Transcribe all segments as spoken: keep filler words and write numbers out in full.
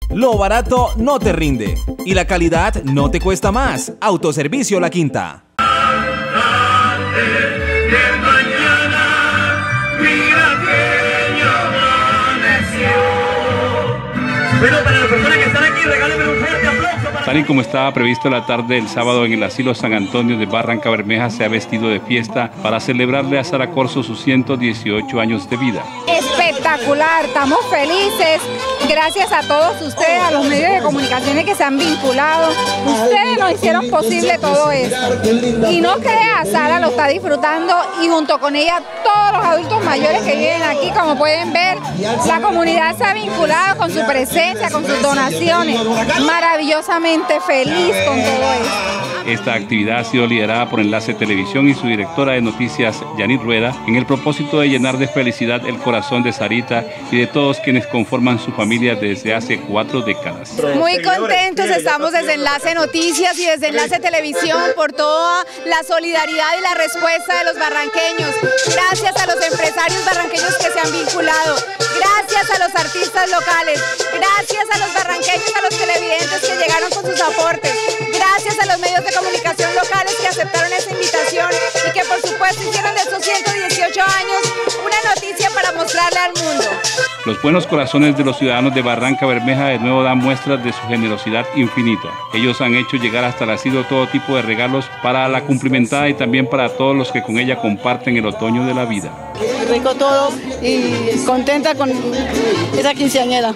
Lo barato no te rinde y la calidad no te cuesta más. Autoservicio La Quinta. Pero para las personas que están aquí, regálenme un fuerte aplauso. Para... Tal y como estaba previsto la tarde del sábado en el Asilo San Antonio de Barranca Bermeja, se ha vestido de fiesta para celebrarle a Sara Corzo sus ciento dieciocho años de vida. Espectacular, estamos felices, gracias a todos ustedes, a los medios de comunicaciones que se han vinculado. Ustedes nos hicieron posible todo esto. Y no crea, Sara lo está disfrutando y junto con ella todos los adultos mayores que viven aquí, como pueden ver, la comunidad se ha vinculado con su presencia, con sus donaciones. Maravillosamente feliz con todo esto. Esta actividad ha sido liderada por Enlace Televisión y su directora de noticias, Yanit Rueda, en el propósito de llenar de felicidad el corazón de Sarita y de todos quienes conforman su familia desde hace cuatro décadas. Muy contentos estamos desde Enlace Noticias y desde Enlace Televisión por toda la solidaridad y la respuesta de los barranqueños. Gracias a los empresarios barranqueños que se han vinculado. Gracias a los artistas locales. Gracias a los barranqueños, a los televidentes que llegaron con sus aportes. Gracias a los medios de comunicación locales que aceptaron esa invitación y que por supuesto hicieron de estos ciento dieciocho años una noticia para mostrarle al mundo. Los buenos corazones de los ciudadanos de Barranca Bermeja de nuevo dan muestras de su generosidad infinita. Ellos han hecho llegar hasta el asilo todo tipo de regalos para la cumplimentada y también para todos los que con ella comparten el otoño de la vida. Rico todo y contenta con esa quinceañera.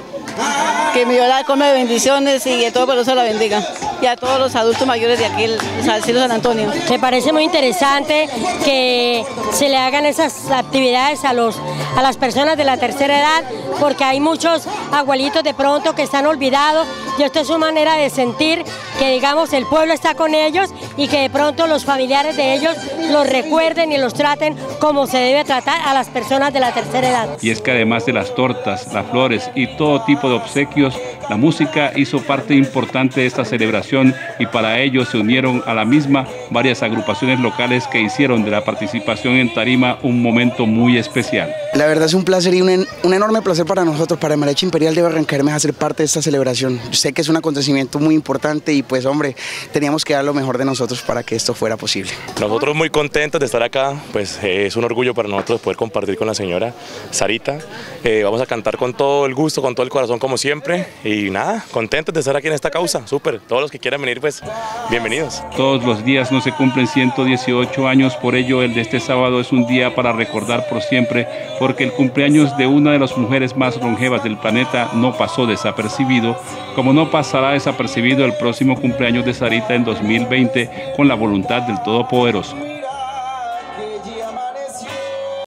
Que mi Dios come bendiciones y que todo por eso la bendiga. Y a todos los adultos mayores de aquí, el Asilo San Antonio. Me parece muy interesante que se le hagan esas actividades a, los, a las personas de la tercera edad, porque hay muchos abuelitos de pronto que están olvidados y esto es su manera de sentir que, digamos, el pueblo está con ellos y que de pronto los familiares de ellos los recuerden y los traten como se debe tratar a las personas de la tercera edad. Y es que además de las tortas, las flores y todo tipo de obsequios, la música hizo parte importante de esta celebración y para ello se unieron a la misma varias agrupaciones locales que hicieron de la participación en tarima un momento muy especial. La verdad es un placer y un, un enorme placer para nosotros, para el Mariachi Imperial de Barranca Bermeja, ser parte de esta celebración. Sé que es un acontecimiento muy importante y pues hombre, teníamos que dar lo mejor de nosotros para que esto fuera posible. Nosotros muy contentos de estar acá, pues eh, es un orgullo para nosotros poder compartir con la señora Sarita. Eh, vamos a cantar con todo el gusto, con todo el corazón como siempre y nada, contentos de estar aquí en esta causa, súper. Todos los que quieran venir pues bienvenidos. Todos los días no se cumplen ciento dieciocho años, por ello el de este sábado es un día para recordar por siempre, porque el cumpleaños de una de las mujeres más longevas del planeta no pasó desapercibido, como no pasará desapercibido el próximo cumpleaños de Sarita en dos mil veinte con la voluntad del Todopoderoso.